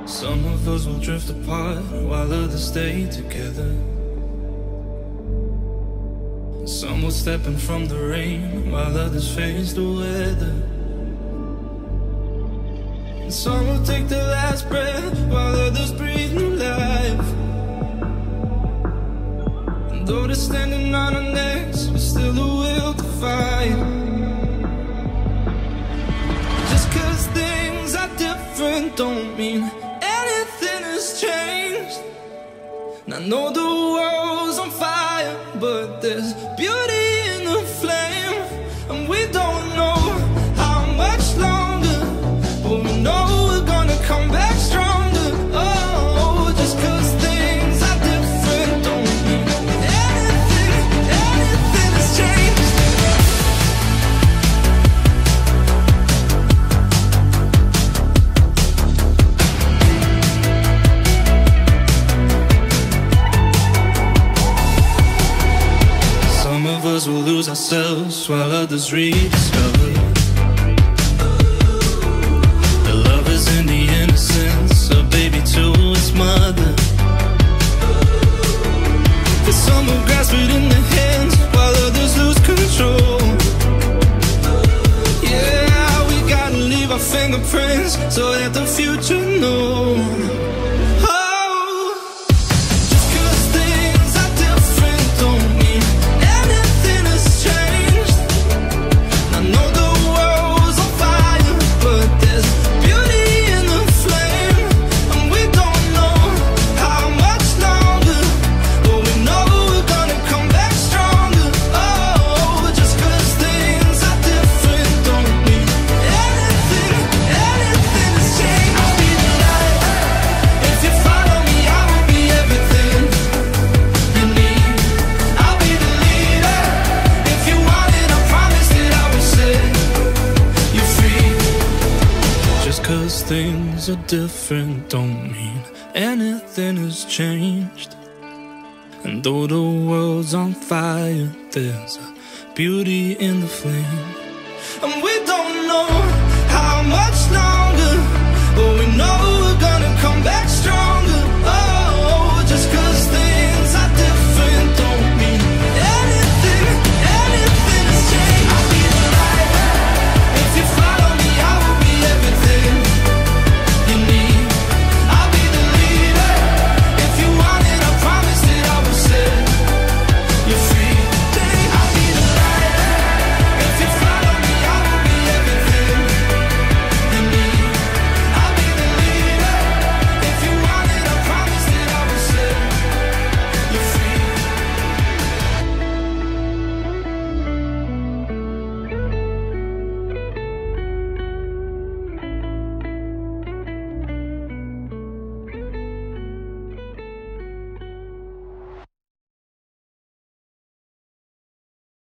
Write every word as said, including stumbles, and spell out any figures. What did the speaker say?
Some of us will drift apart while others stay together. Some will step in from the rain while others face the weather. And some will take their last breath while others breathe new life. And though they're standing on our necks, there's still a will to fight. Just cause things are different don't mean anything has changed. And I know the world's on fire, but there's beauty in the flame. And we don't know how much longer, but we know we're gonna come back stronger. Oh, just cause things are different don't mean anything, anything has changed. Some of us will lose ourselves while others rediscover the love is in the innocence of baby to its mother. And some will grasp it in their hands while others lose control. Yeah, we gotta leave our fingerprints so that the future knows. Cause things are different don't mean anything has changed. And though the world's on fire, there's a beauty in the flame. And we don't know how much longer